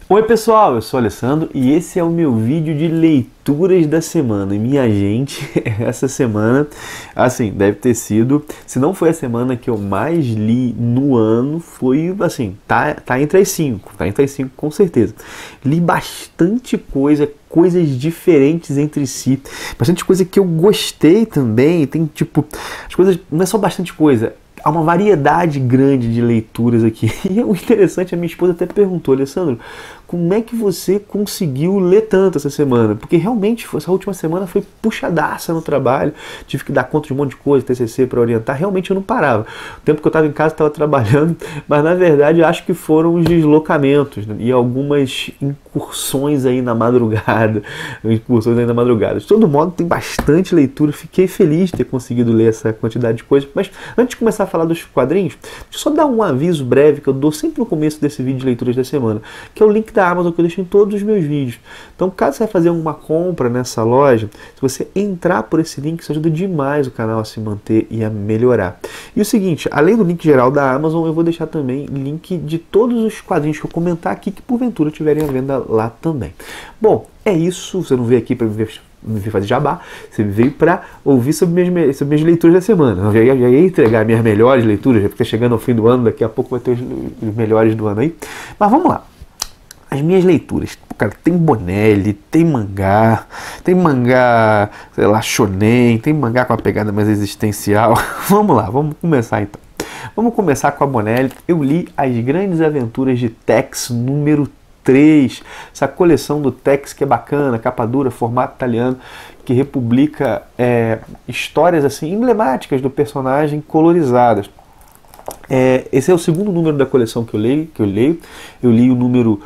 Oi pessoal, eu sou o Alessandro e esse é o meu vídeo de leituras da semana. E minha gente, essa semana, assim, deve ter sido, se não foi a semana que eu mais li no ano, foi assim, tá entre as cinco com certeza. Li bastante coisa, coisas diferentes entre si, bastante coisa que eu gostei também, tem tipo, as coisas, não é só bastante coisa, há uma variedade grande de leituras aqui. E o interessante, a minha esposa até perguntou, Alessandro, como é que você conseguiu ler tanto essa semana? Porque realmente essa última semana foi puxadaça no trabalho, tive que dar conta de um monte de coisa, TCC para orientar, realmente eu não parava. O tempo que eu estava em casa, estava trabalhando, mas na verdade eu acho que foram os deslocamentos, né? E algumas incursões aí na madrugada, De todo modo, tem bastante leitura, fiquei feliz de ter conseguido ler essa quantidade de coisas, mas antes de começar a falar dos quadrinhos, deixa eu só dar um aviso breve que eu dou sempre no começo desse vídeo de leituras da semana, que é o link da Amazon que eu deixo em todos os meus vídeos. Então, caso você vai fazer uma compra nessa loja, se você entrar por esse link, isso ajuda demais o canal a se manter e a melhorar. E o seguinte, além do link geral da Amazon, eu vou deixar também link de todos os quadrinhos que eu comentar aqui, que porventura tiverem à venda lá também. Bom, é isso, você não veio aqui para me ver fazer jabá, você veio para ouvir sobre minhas leituras da semana. Eu já ia entregar minhas melhores leituras, já está chegando ao fim do ano, daqui a pouco vai ter os melhores do ano aí. Mas vamos lá. As minhas leituras, cara, tem Bonelli, tem mangá, sei lá, shonen, tem mangá com a pegada mais existencial. Vamos lá, vamos começar então. Vamos começar com a Bonelli. Eu li As Grandes Aventuras de Tex, número 3, essa coleção do Tex que é bacana, capa dura, formato italiano, que republica histórias assim emblemáticas do personagem colorizadas. Esse é o segundo número da coleção que eu leio. Eu li o número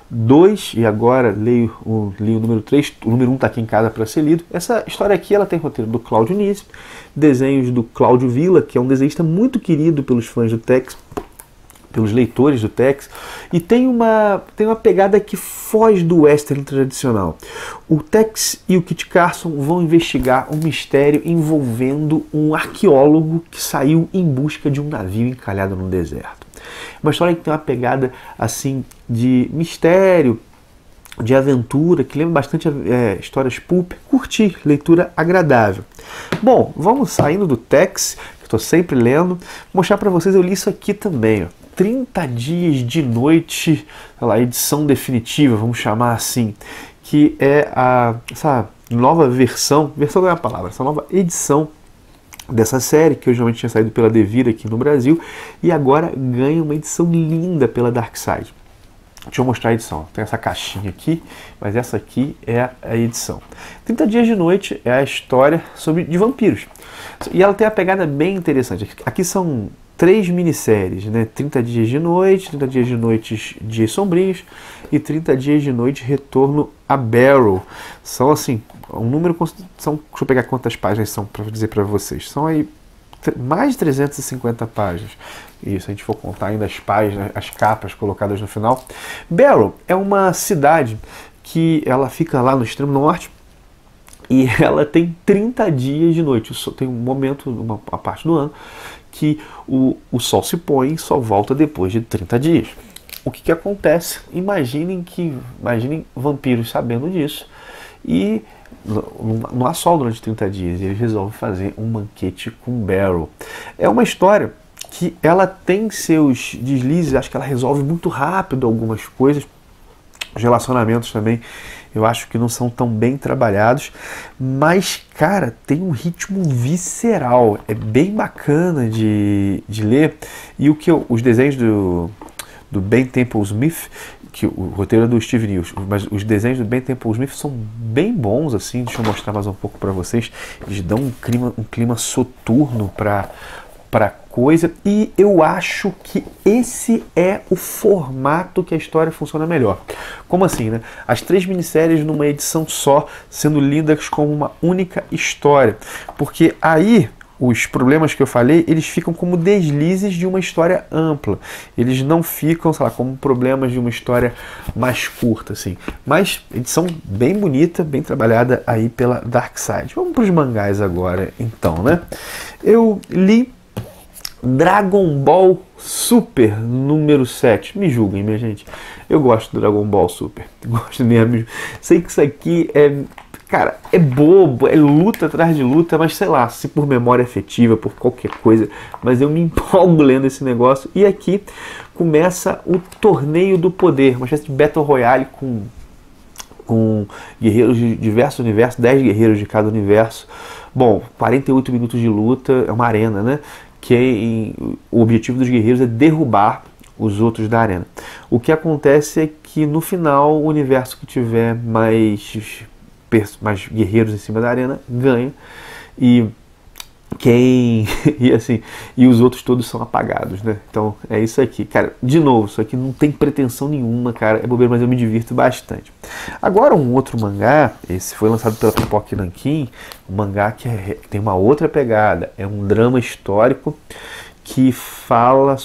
2 e agora li o número 3, o número 1 está aqui em casa para ser lido. Essa história aqui ela tem roteiro do Cláudio Nisi, desenhos do Cláudio Villa, que é um desenhista muito querido pelos fãs do Tex, pelos leitores do Tex, e tem uma pegada que foge do western tradicional. O Tex e o Kit Carson vão investigar um mistério envolvendo um arqueólogo que saiu em busca de um navio encalhado no deserto. Uma história que tem uma pegada assim de mistério, de aventura, que lembra bastante histórias pulp. Curti, leitura agradável. Bom, vamos saindo do Tex, que estou sempre lendo, mostrar para vocês, eu li isso aqui também, ó. 30 Dias de Noite, a edição definitiva, vamos chamar assim, que é essa nova versão não é a palavra, essa nova edição dessa série, que originalmente tinha saído pela Devir aqui no Brasil, e agora ganha uma edição linda pela Dark Side. Deixa eu mostrar a edição. Tem essa caixinha aqui, mas essa aqui é a edição. 30 Dias de Noite é a história de vampiros. E ela tem uma pegada bem interessante. Aqui são 3 minisséries, né? 30 Dias de Noite, 30 Dias de Noites Dias Sombrios e 30 Dias de Noite Retorno a Barrow. São assim, um número, deixa eu pegar quantas páginas são para dizer para vocês. São aí mais de 350 páginas. E se a gente for contar ainda as páginas, as capas colocadas no final. Barrow é uma cidade que ela fica lá no extremo norte e ela tem 30 dias de noite. Tem um momento, uma parte do ano, que o sol se põe e só volta depois de 30 dias. O que acontece? Imaginem vampiros sabendo disso e não há sol durante 30 dias. E eles resolvem fazer um banquete com Barrow. É uma história que ela tem seus deslizes, acho que ela resolve muito rápido algumas coisas. Os relacionamentos também eu acho que não são tão bem trabalhados, mas, cara, tem um ritmo visceral, é bem bacana de ler. E os desenhos do Ben Temple Smith, que o roteiro é do Steve Niels, mas os desenhos do Ben Temple Smith são bem bons, assim, deixa eu mostrar mais um pouco para vocês. Eles dão um clima soturno para coisa, e eu acho que esse é o formato que a história funciona melhor. Como assim, né? As 3 minisséries numa edição só, sendo lidas como uma única história, porque aí os problemas que eu falei, eles ficam como deslizes de uma história ampla. Eles não ficam, sei lá, como problemas de uma história mais curta, assim. Mas edição bem bonita, bem trabalhada aí pela Dark Side. Vamos para os mangás agora, então, né? Eu li Dragon Ball Super número 7. Me julguem, minha gente. Eu gosto do Dragon Ball Super. Gosto mesmo. Sei que isso aqui é... Cara, é bobo, é luta atrás de luta, mas sei lá, se por memória afetiva, por qualquer coisa, mas eu me empolgo lendo esse negócio. E aqui começa o Torneio do Poder, uma espécie de Battle Royale com guerreiros de diversos universos, 10 guerreiros de cada universo. Bom, 48 minutos de luta, é uma arena, né? O objetivo dos guerreiros é derrubar os outros da arena. O que acontece é que no final, o universo que tiver mais guerreiros em cima da arena ganha, e e os outros todos são apagados, né? Então é isso aqui, cara. De novo, isso aqui não tem pretensão nenhuma, cara. É bobeira, mas eu me divirto bastante. Agora um outro mangá, esse foi lançado pela Pipoca Nankin, um mangá que tem uma outra pegada, é um drama histórico que fala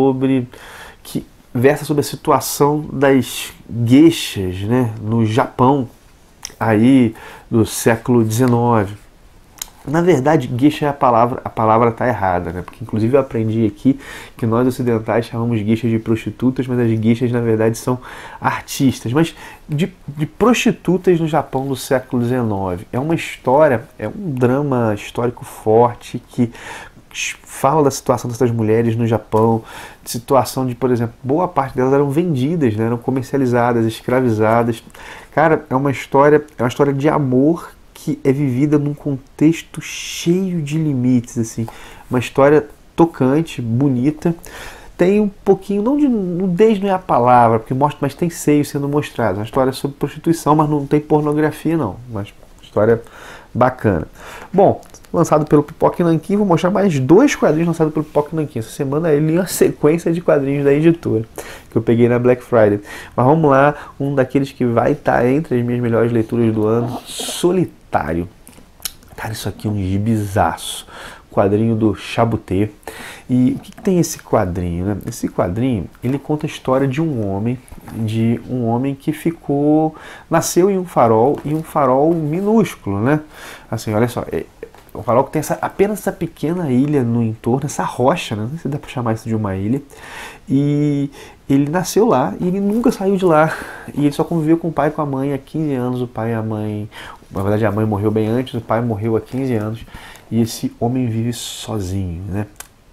que versa sobre a situação das geishas, né, no Japão aí do século XIX. Na verdade, geisha é a palavra está errada, né? Porque inclusive eu aprendi aqui que nós ocidentais chamamos geishas de prostitutas, mas as geishas na verdade são artistas. Mas de prostitutas no Japão do século XIX. É uma história, é um drama histórico forte que fala da situação dessas mulheres no Japão, de situação de, por exemplo, boa parte delas eram vendidas, né? Eram comercializadas, escravizadas. Cara, é uma história de amor que é vivida num contexto cheio de limites, assim. Uma história tocante, bonita. Tem um pouquinho, não de nudez não é a palavra, porque mostra, mas tem seios sendo mostrados. Uma história sobre prostituição, mas não tem pornografia não. Mas história bacana. Bom, lançado pelo Pipoca Nankin, vou mostrar mais 2 quadrinhos lançados pelo Pipoca Nankin. Essa semana ele uma sequência de quadrinhos da editora, que eu peguei na Black Friday. Mas vamos lá, um daqueles que vai estar entre as minhas melhores leituras do ano, Solitário. Cara, isso aqui é um gibizaço. Quadrinho do Chabuté. E o que tem esse quadrinho, né? Esse quadrinho, ele conta a história de um homem que nasceu em um farol minúsculo, né? Assim, olha só, o farol que tem apenas essa pequena ilha no entorno, essa rocha, né? Não sei se dá para chamar isso de uma ilha. E ele nasceu lá e ele nunca saiu de lá. E ele só conviveu com o pai e com a mãe há 15 anos. O pai e a mãe... Na verdade, a mãe morreu bem antes, o pai morreu há 15 anos. E esse homem vive sozinho, né?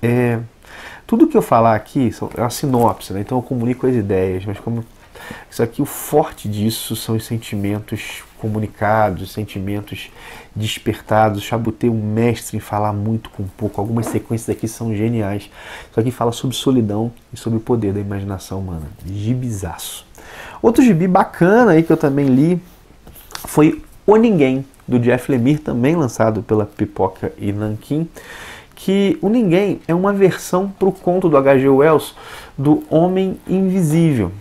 Tudo que eu falar aqui é uma sinopse, né? Então eu comunico as ideias, mas isso aqui, o forte disso são os sentimentos comunicados, os sentimentos despertados. O Chabuté é um mestre em falar muito com pouco. Algumas sequências aqui são geniais. Isso aqui fala sobre solidão e sobre o poder da imaginação humana. Gibizaço. Outro gibi bacana aí que eu também li foi O Ninguém, do Jeff Lemire, também lançado pela Pipoca e Nankin, que O Ninguém é uma versão para o conto do H.G. Wells do Homem Invisível.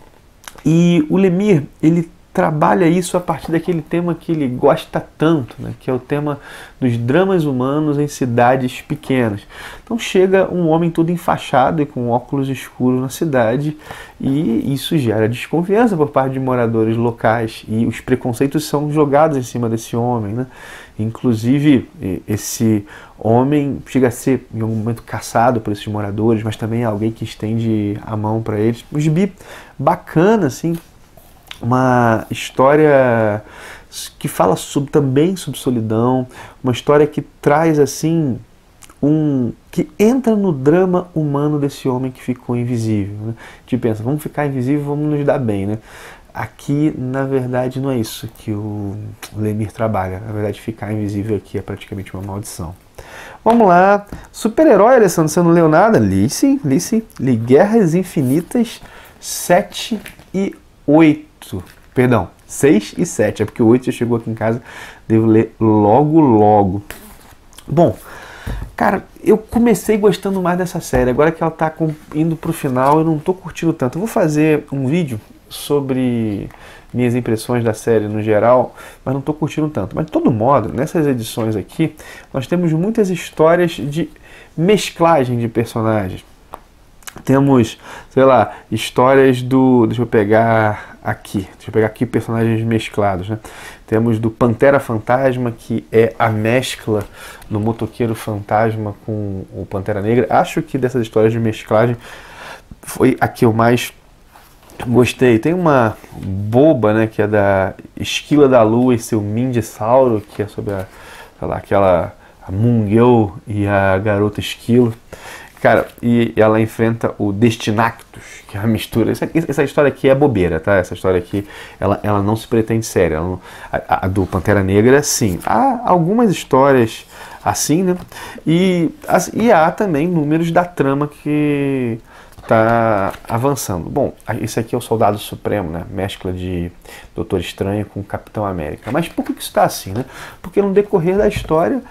E o Lemire, ele trabalha isso a partir daquele tema que ele gosta tanto, né, que é o tema dos dramas humanos em cidades pequenas. Então chega um homem todo enfaixado e com óculos escuros na cidade, e isso gera desconfiança por parte de moradores locais, e os preconceitos são jogados em cima desse homem, né? Inclusive, esse homem chega a ser, em algum momento, caçado por esses moradores, mas também é alguém que estende a mão para eles. Um gibi bacana, assim, uma história que fala também sobre solidão, uma história que traz, assim, que entra no drama humano desse homem que ficou invisível, né? A gente pensa, vamos ficar invisível, vamos nos dar bem, né? Aqui, na verdade, não é isso que o Lemire trabalha. Na verdade, ficar invisível aqui é praticamente uma maldição. Vamos lá. Super-herói, Alessandro, você não leu nada? Li sim. Li Guerras Infinitas 7 e 8. Perdão, 6 e 7. É porque o 8 já chegou aqui em casa. Devo ler logo. Bom, cara, eu comecei gostando mais dessa série. Agora que ela tá indo pro final, eu não tô curtindo tanto. Eu vou fazer um vídeo sobre minhas impressões da série no geral, mas não estou curtindo tanto. Mas de todo modo, nessas edições aqui, nós temos muitas histórias de mesclagem de personagens. Temos, sei lá, histórias do... Deixa eu pegar aqui personagens mesclados, né? Temos do Pantera Fantasma, que é a mescla do Motoqueiro Fantasma com o Pantera Negra. Acho que dessas histórias de mesclagem foi a que eu mais gostei. Tem uma boba, né, que é da Esquila da Lua e seu Mindissauro, que é sobre a, sei lá, aquela a Mungel e a garota esquilo. Cara, e ela enfrenta o Destinactus, que é a mistura. Essa história aqui é bobeira, tá? Essa história aqui, ela não se pretende séria. Ela não, a do Pantera Negra, sim. Há algumas histórias assim, né? E há também números da trama que tá avançando. Bom, esse aqui é o Soldado Supremo, né? Mescla de Doutor Estranho com Capitão América. Mas por que isso está assim, né? Porque no decorrer da história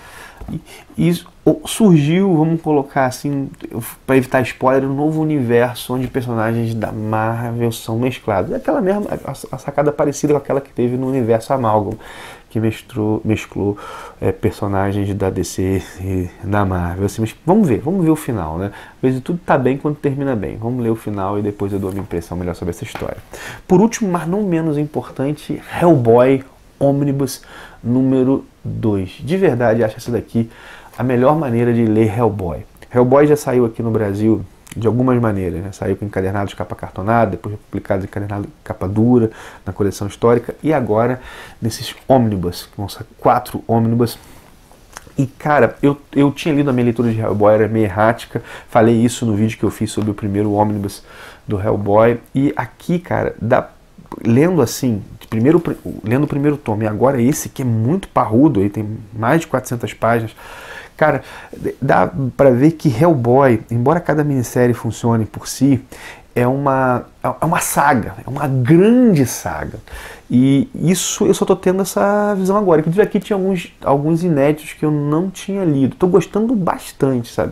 isso surgiu, vamos colocar assim, para evitar spoiler, um novo universo onde personagens da Marvel são mesclados. É aquela mesma, a sacada parecida com aquela que teve no universo Amalgam, que mesclou personagens da DC e da Marvel. Assim, mas vamos ver o final, né? Às vezes tudo tá bem quando termina bem. Vamos ler o final e depois eu dou a minha impressão melhor sobre essa história. Por último, mas não menos importante, Hellboy Omnibus número 2. De verdade, acho essa daqui a melhor maneira de ler Hellboy. Hellboy já saiu aqui no Brasil de algumas maneiras, né? Saiu com encadernado de capa cartonada, depois publicado encadernado de capa dura na coleção histórica e agora nesses Omnibus, que vão ser 4 Omnibus. E cara, eu tinha lido a minha leitura de Hellboy, era meio errática, falei isso no vídeo que eu fiz sobre o primeiro Omnibus do Hellboy, e aqui, cara, lendo assim, lendo o primeiro tomo, e agora esse que é muito parrudo, aí tem mais de 400 páginas, cara, dá pra ver que Hellboy, embora cada minissérie funcione por si, é uma saga, é uma grande saga. E isso eu só tô tendo essa visão agora. Inclusive aqui tinha alguns inéditos que eu não tinha lido. Tô gostando bastante, sabe?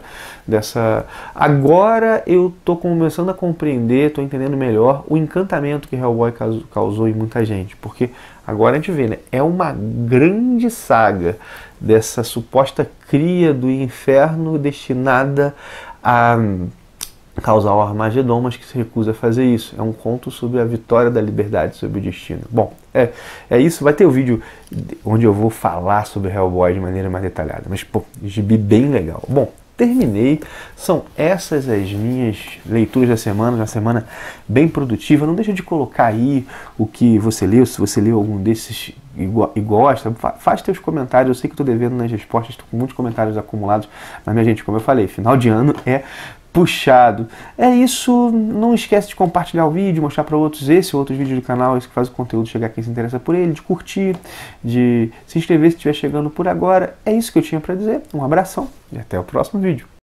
Agora eu tô começando a compreender, tô entendendo melhor o encantamento que Hellboy causou em muita gente. Porque agora a gente vê, né? É uma grande saga dessa suposta cria do inferno destinada a causar o Armagedon, mas que se recusa a fazer isso. É um conto sobre a vitória da liberdade sobre o destino. Bom, é isso. Vai ter o vídeo onde eu vou falar sobre Hellboy de maneira mais detalhada. Mas, pô, gibi bem legal. Bom, terminei. São essas as minhas leituras da semana. Uma semana bem produtiva. Não deixa de colocar aí o que você leu. Se você leu algum desses e gosta, faz teus comentários. Eu sei que estou devendo nas respostas. Estou com muitos comentários acumulados. Mas, minha gente, como eu falei, final de ano é puxado. É isso, não esquece de compartilhar o vídeo, mostrar para outros esse ou outros vídeos do canal, esse que faz o conteúdo chegar a quem se interessa por ele, de curtir, de se inscrever se estiver chegando por agora. É isso que eu tinha para dizer. Um abração e até o próximo vídeo.